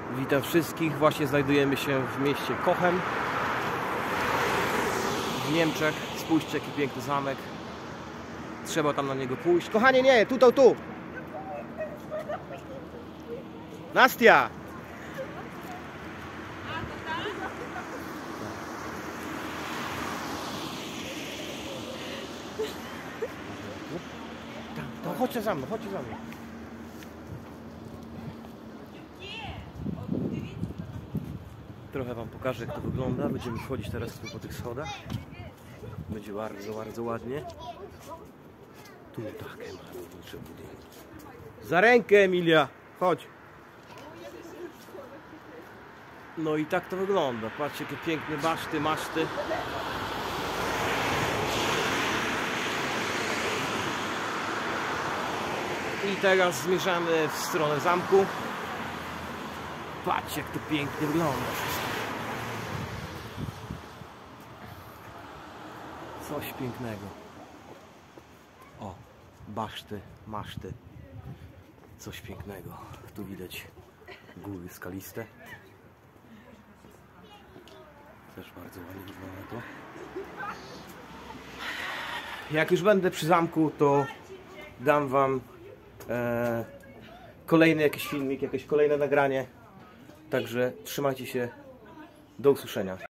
Witam wszystkich. Właśnie znajdujemy się w mieście Cochem w Niemczech. Spójrzcie, jaki piękny zamek. Trzeba tam na niego pójść. Kochanie, nie! Tu! Nastia! To chodźcie za mną, chodźcie za mną. Trochę wam pokażę, jak to wygląda. Będziemy wchodzić teraz tu po tych schodach. Będzie bardzo, bardzo ładnie. Tu takie malownicze budynki. Za rękę, Emilia! Chodź! No i tak to wygląda. Patrzcie, jakie piękne baszty, maszty. I teraz zmierzamy w stronę zamku. Patrzcie, jak to pięknie wygląda wszystko. Coś pięknego. O, baszty, maszty. Coś pięknego. Tu widać góry skaliste. Też bardzo ładnie wygląda to. Jak już będę przy zamku, to dam wam kolejny jakiś filmik, jakieś kolejne nagranie. Także trzymajcie się. Do usłyszenia.